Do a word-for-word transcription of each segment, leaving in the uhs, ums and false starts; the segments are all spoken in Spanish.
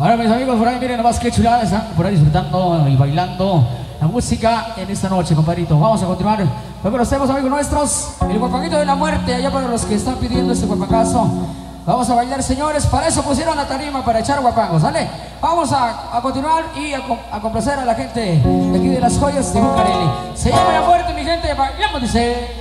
Ahora mis amigos por ahí, miren nomás qué chulada, están por ahí disfrutando y bailando la música en esta noche, compadrito. Vamos a continuar con los temas, amigos nuestros. El guapanguito de la muerte, allá para los que están pidiendo este guapangazo. Vamos a bailar, señores, para eso pusieron la tarima, para echar guapangos, ¿sale? Vamos a, a continuar y a, a complacer a la gente de aquí de las joyas de Bucareli. Se llama la muerte, mi gente, bailamos, dice...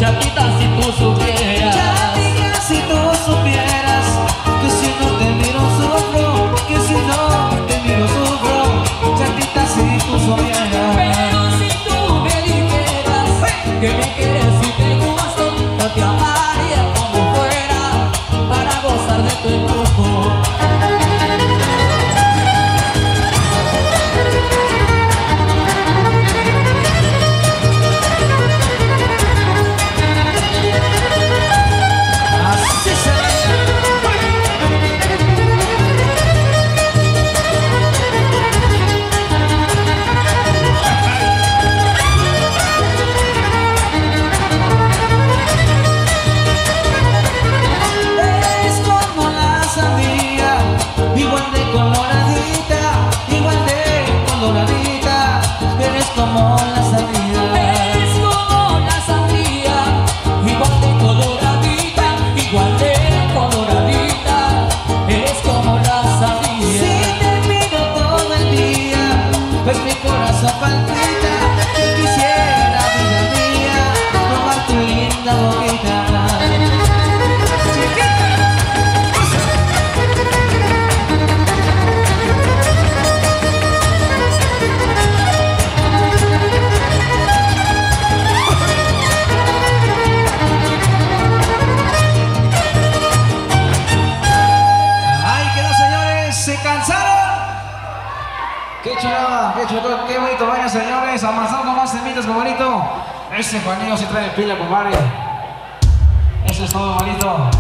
Chatita, si tú supieras, Chatita, si tú supieras que si no te miro sufro, que si no te miro sufro. Chatita, si tú supieras. pero si tú me dijeras que me quieres y te gusto, yo te amaría como fuera para gozar de tu embrujo. Como la sandía, eres como la sandía, igual de coloradita, igual de coloradita, eres como la sandía. Si te miro todo el día, pues mi corazón palpita. Yo quisiera, vida mía, probar tu linda boquita. Qué chulada, qué chulada, qué bonito baño, señores. Avanzando más temitas, qué bonito. Ese Juanillo sí trae pila, compadre. Eso es todo bonito.